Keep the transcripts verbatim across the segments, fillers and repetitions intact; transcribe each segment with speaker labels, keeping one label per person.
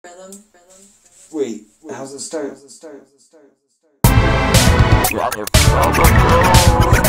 Speaker 1: Wait, how's it start? How's it start? How's it start?
Speaker 2: Yeah, if you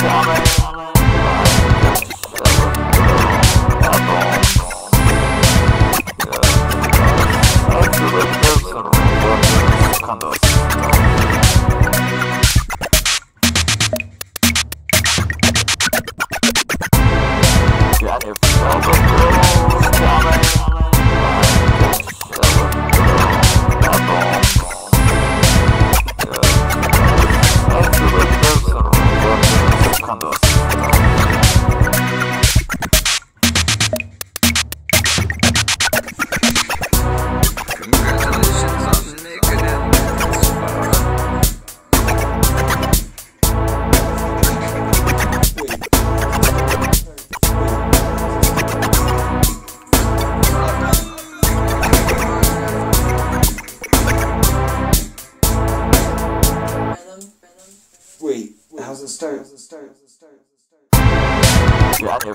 Speaker 1: Wait, how's it start? How's it start? How's it start?
Speaker 2: Yeah, if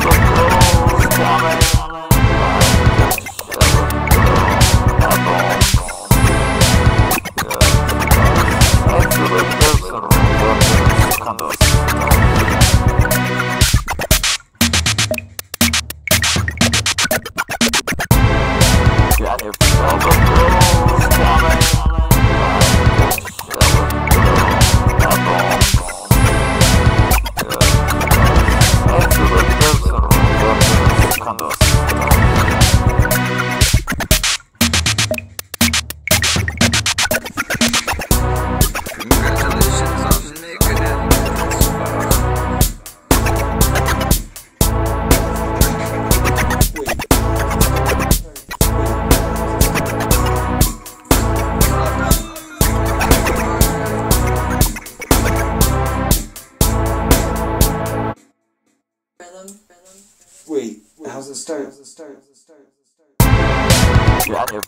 Speaker 1: Wait, how's it start? How's it start? How's it start?
Speaker 2: yeah, if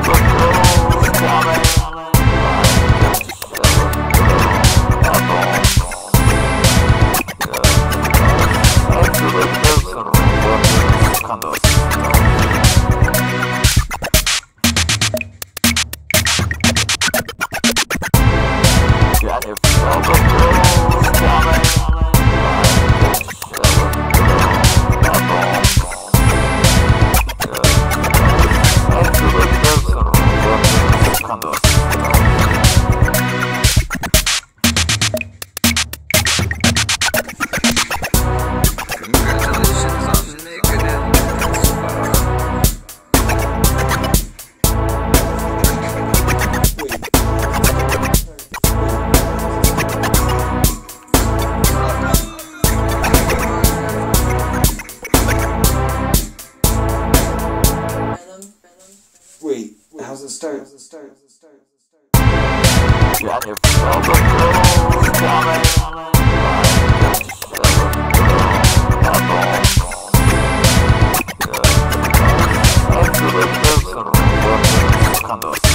Speaker 1: Wait, how's it start? How's it start? How's it start?
Speaker 2: yeah, if